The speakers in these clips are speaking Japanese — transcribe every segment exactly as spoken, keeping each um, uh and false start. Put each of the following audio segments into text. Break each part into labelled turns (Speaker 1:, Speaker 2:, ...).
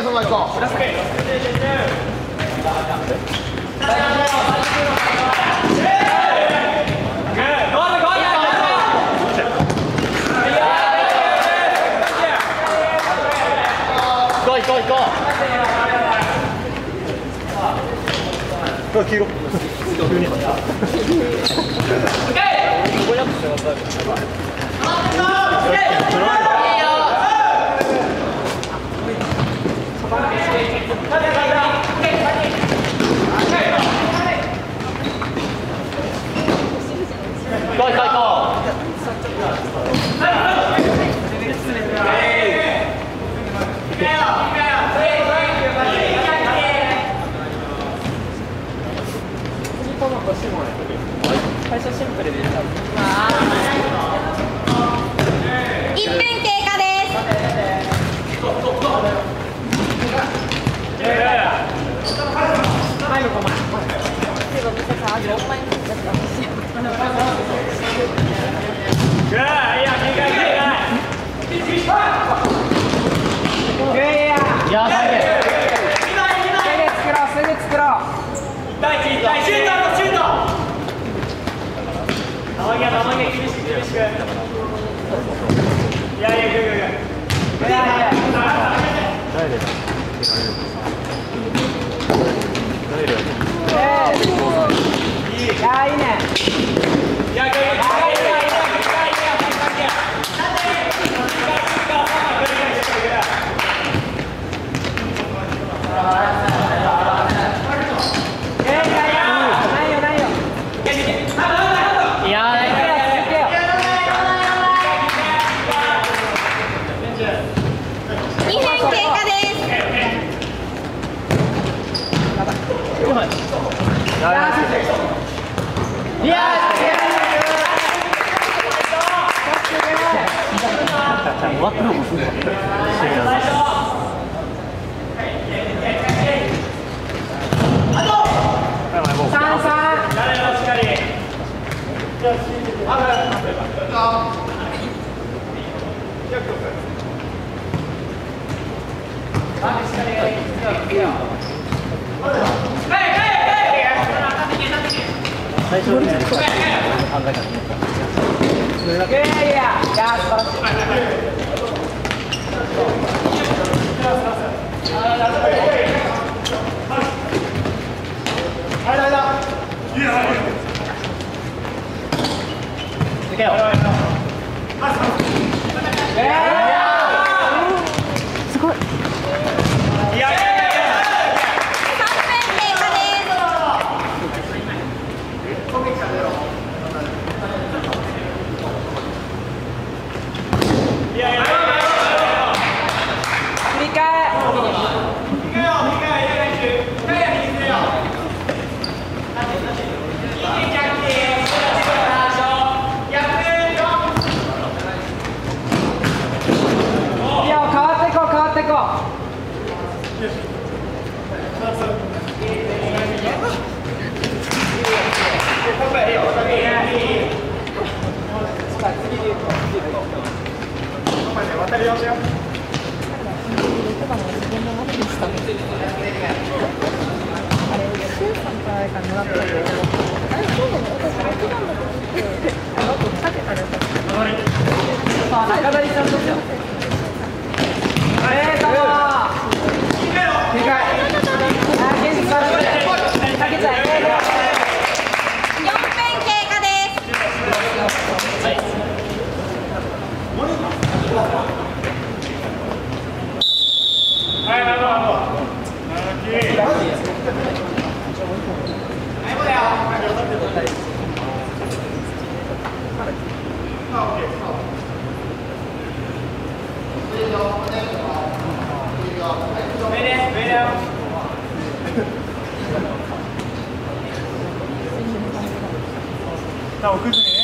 Speaker 1: そのまま行こう。行こう行こう行こう。黄色。
Speaker 2: 最初シンプルでいい。いっぷん
Speaker 3: 経過です。
Speaker 2: 最初に考えたすごい。
Speaker 1: 那我跟着你。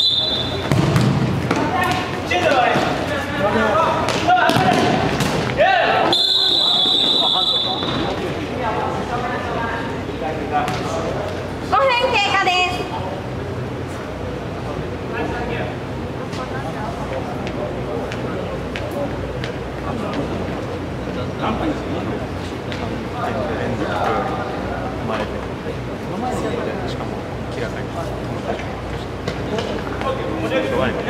Speaker 1: 接着来。
Speaker 3: ごふん経過です。
Speaker 1: 何分ですか？
Speaker 4: 連続生まれて、その前でしかも明らかに弱い。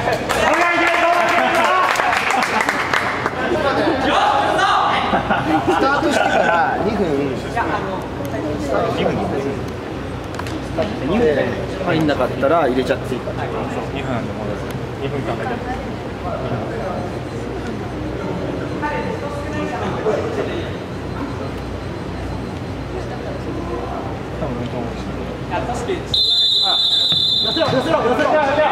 Speaker 5: スタートしてからにふん
Speaker 4: にふん
Speaker 5: で入んなかったら入れちゃっていいから。
Speaker 4: にふんで戻す。にふんかんだけ。多分と思うし。
Speaker 1: 寄せろ寄せろ寄せろ。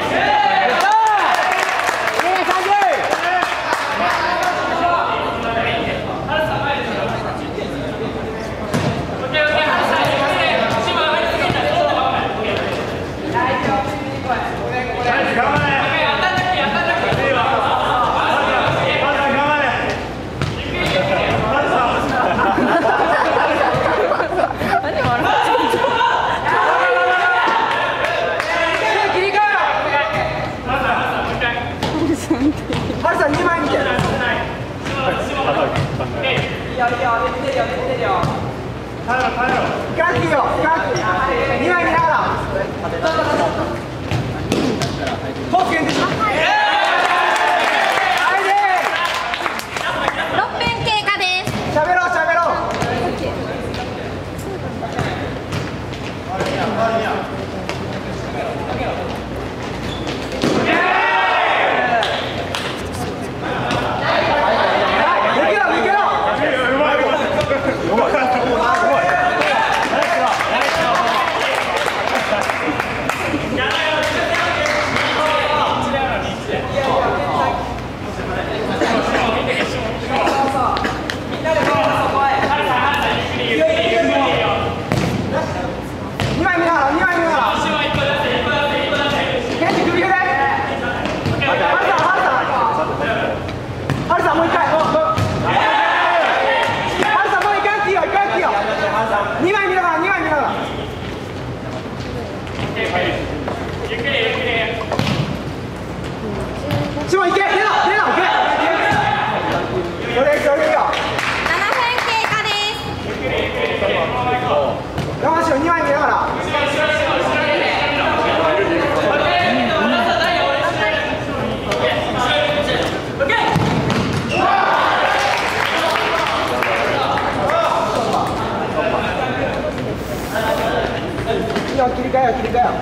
Speaker 5: 切り替えよ切り替えよ。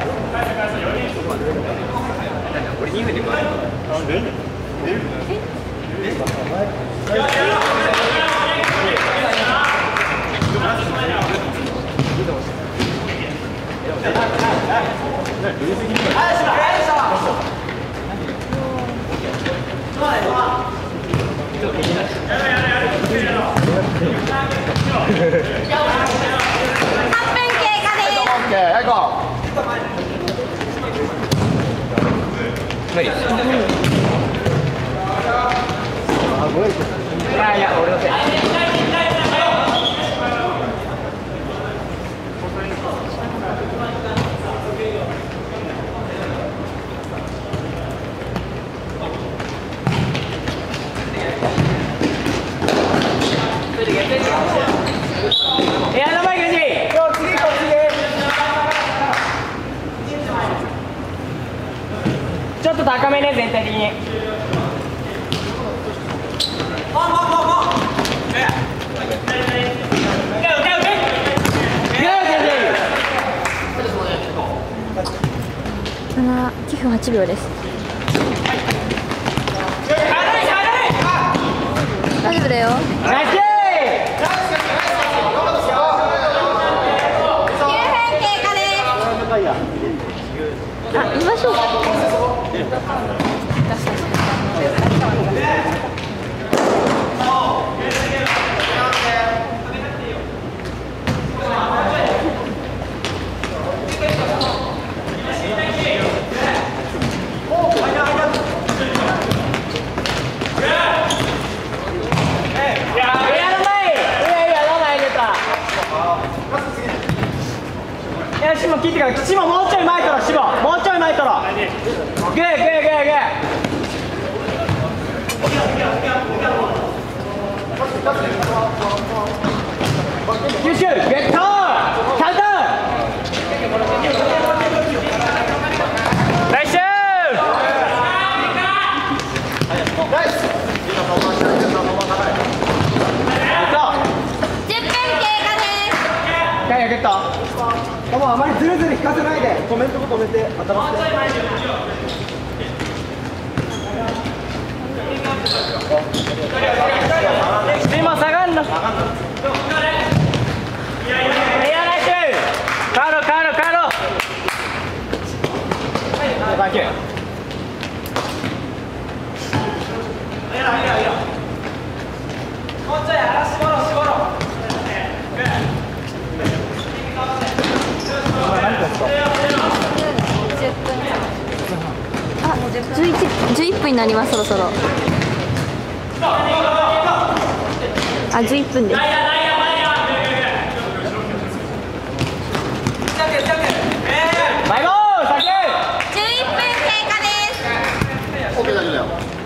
Speaker 4: 俺にふんで変わる。
Speaker 5: はい、行こう。
Speaker 4: 無理。
Speaker 5: あ、ごめん。いやいや、俺のせい。
Speaker 1: ちょっと高めね、全体的に。
Speaker 3: きゅうふんはちびょうです。大丈夫だよ。あ、言いましょう。
Speaker 1: シモ切ってから、シモもうちょい前から、シモもうちょい前から。グーグーグーグーグー。 九州ゲットカウンターナイスゲット
Speaker 5: でもあまりずるずる引かせないでコメントも止めて当たらせて
Speaker 1: 今下がんのエアナイスカーロカーロカーロサンキューもうちょい荒絞ろう絞ろう
Speaker 3: あ、じゅういち、じゅういっぷんになります。そろそろ。あ、じゅういっぷんです。
Speaker 1: 最後サンキュー
Speaker 3: じゅういっぷん経過です。
Speaker 5: オッケー大丈夫だよ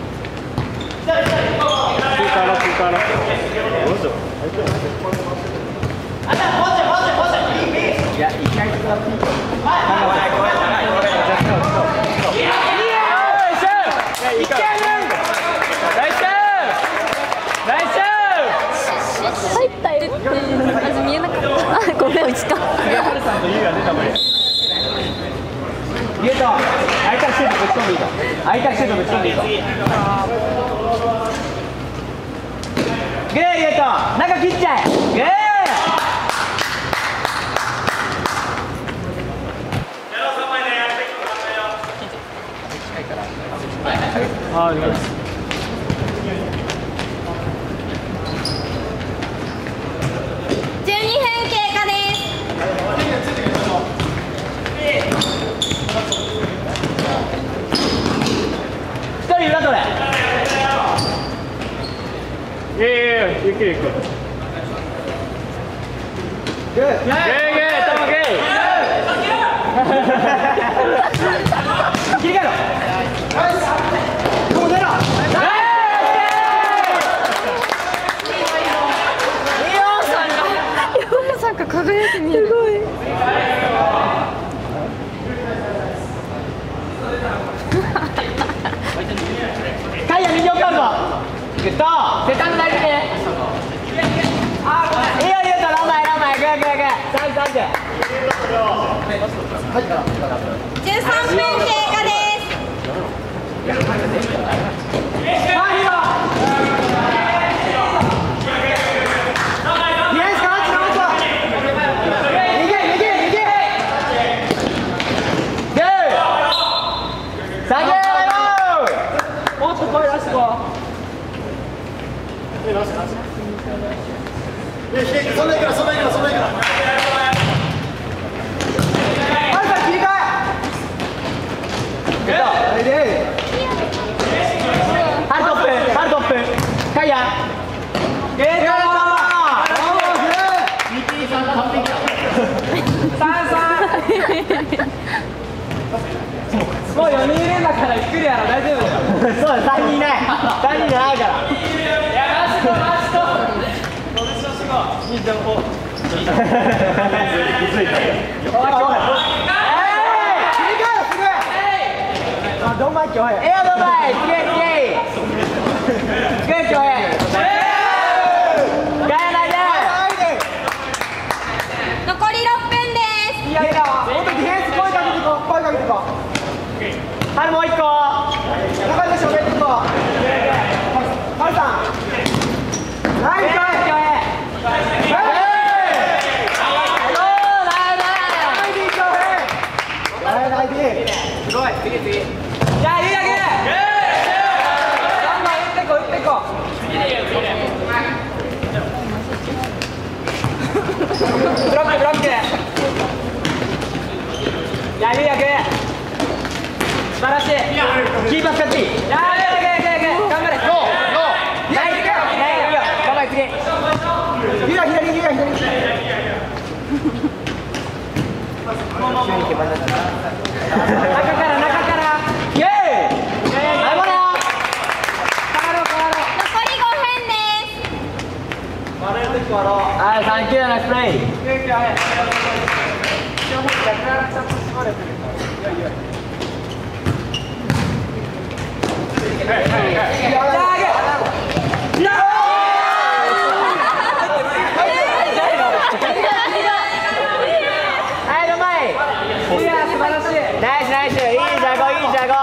Speaker 5: いや、いきなり使っていいと思う。
Speaker 3: 入ったよっていうのがまず見えなかった。あ、ごめん、うちか。
Speaker 1: ゲート、空いたシュートぶち込んでいいぞ。空いたシュートぶち込んでいいぞ。グーゲート、中切っちゃえ。グー。ああ、いいです。
Speaker 3: じゅうにふん経過です。
Speaker 1: 一人裏取れ。いやいやいや、ゆっくりゆっくり。
Speaker 5: グー
Speaker 1: ゲーゲー、トモゲー。切り替えろ。
Speaker 5: ここ出ろ。
Speaker 3: なんか輝いて見える。すごい。
Speaker 1: カイヤ右奥あるぞ。グッド。セカンド大丈夫ね。いいよいいよ、ラマイラマイ、グーグーグー。サンサンで。
Speaker 3: じゅうさんぷん経過です。
Speaker 1: ディフェンスかわってなかった。右右右。グー。サンキュー。もっと声出してこう。
Speaker 5: そんなにいくらそんなにいくらそんなにいくら。
Speaker 1: ハルさん切り替え。グッド。ハルトップ、ハルトップ。カイヤ。ゲート。三三。もうよにんいるんだからゆっくりやろ、大丈夫だよ。そうだ、さんにんいない。さんにんじゃないから。いや、ラストラスト。いい情報。気づいた。分かった分かった。ドンマイ強兵。えよドンマイ。すげえすげえ。すげえ強兵。ガヤナイで。
Speaker 3: 残りろっぷんです。
Speaker 1: いやいや。もっとディフェンス声かけてこう、声かけてこう。ハルもう一個。中でしょ、上に行こう。ハルさん。ナイス強兵。すごい、次次。じゃあ、いいだけ。ガンバン打ってこう、打ってこう。ブロック、ブロック。じゃあ、いいだけ。素晴らしい。キーパー使っていい。じゃあ、いいだけ、いいだけ、頑張れ。ゴー、ゴー。ナイス、ナイス、頑張れ、次。左、左、左、左。中から中からイエーイ。あれもな。
Speaker 3: 残りごふんです。
Speaker 1: オはい、サンキュー、ナイスプレイ。はいの前。いや素晴らしい。ナイスナイス。いいじゃごいいじゃご。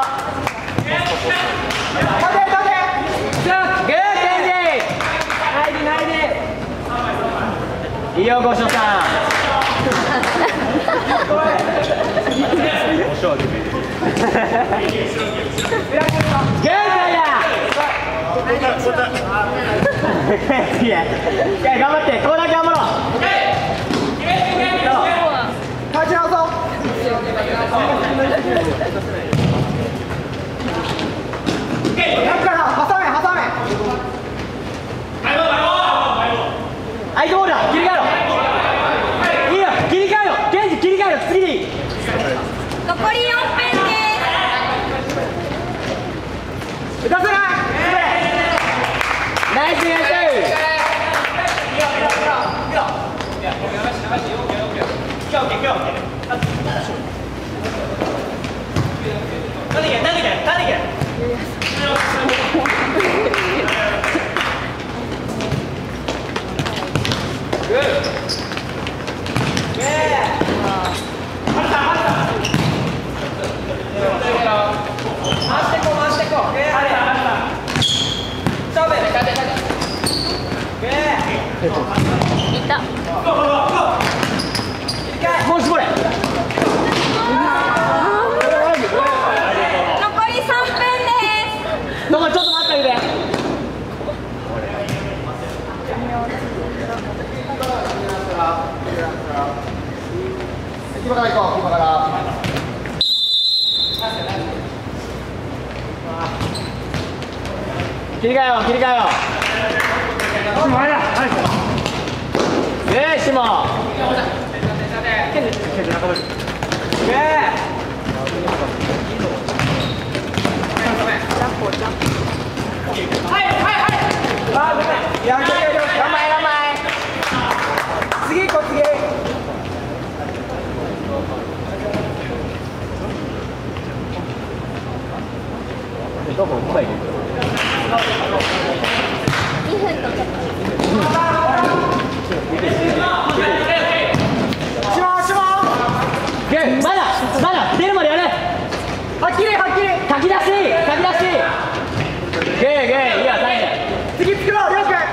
Speaker 1: 立て立て。グーケンジ。入り入り。いいよごしょさん。
Speaker 4: おしょうでもいい。
Speaker 1: グーだ。いや頑張ってここだけ頑張ろう。
Speaker 5: 立ち直そう。中から挟め挟め。
Speaker 1: はいゴールだ。切り替えろ。いいよ切り替えろ。ケンジ切り替えろ。次でいい。
Speaker 3: 残りよんペンです。
Speaker 5: 打たせない。
Speaker 1: ナイスナイス。
Speaker 3: いた。
Speaker 1: もう絞れ。
Speaker 3: 残りさんペンです。
Speaker 1: どうもちょっと待ってあげて。
Speaker 5: 今から行こう今から。
Speaker 1: 切り替えよう切り替えよう。よしもう。
Speaker 5: やるやる。
Speaker 1: 頑張れ頑張れ。
Speaker 5: 次行こう次。
Speaker 1: どこ来い。
Speaker 3: にふんとか。
Speaker 5: しまうしまう。
Speaker 1: グーまだまだ出るまでやる。
Speaker 5: はっきりはっきり。
Speaker 1: 書き出し書き出し。グーグーいいよ大丈
Speaker 5: 次作ろうりょうくん。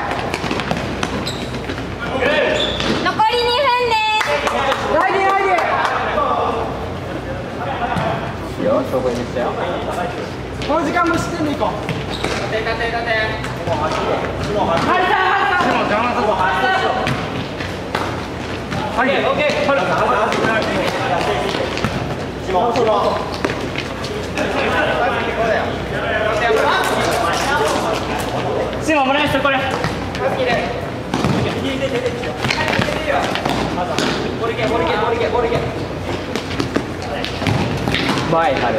Speaker 3: 残りにふんです。
Speaker 5: ライディライディ。
Speaker 1: 夫。いいよそこにしたよ。
Speaker 5: この時間無失点でいこう。
Speaker 4: はい、オッケー。
Speaker 1: シモンもらえる人これ。前ある。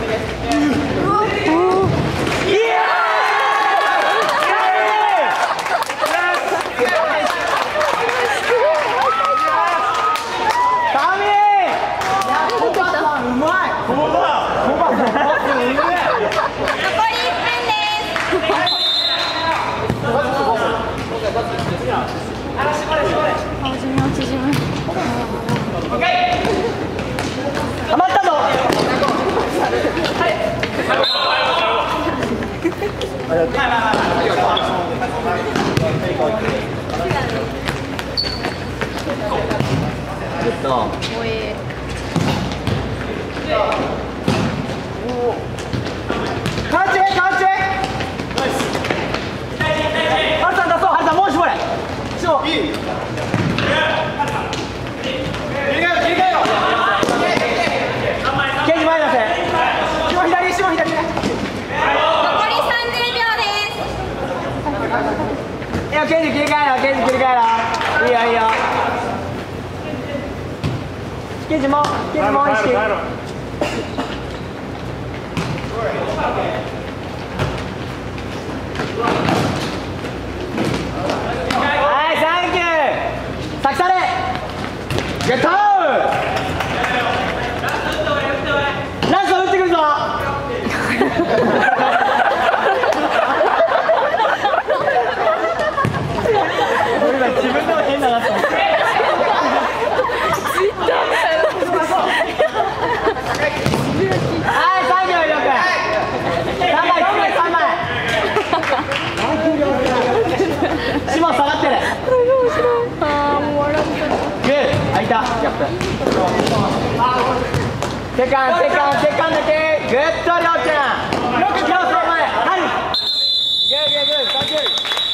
Speaker 1: 余ったぞ。ちょっと。
Speaker 5: カンチカンチ。ハルさん出そう。
Speaker 1: ハルさんもう絞れ。
Speaker 5: そういい。
Speaker 1: ケンジ前出せ。
Speaker 5: 下左下左ね。
Speaker 3: 残りさんじゅうびょうです。
Speaker 1: いやケンジ切り替えろケンジ切り替えろ。いいよいいよ。ケンジもケンジもう一心。はいさギャップセカンドセカンドセカンドだけグッドりょうちゃんよくクロス前はいグーグーグーサンキュー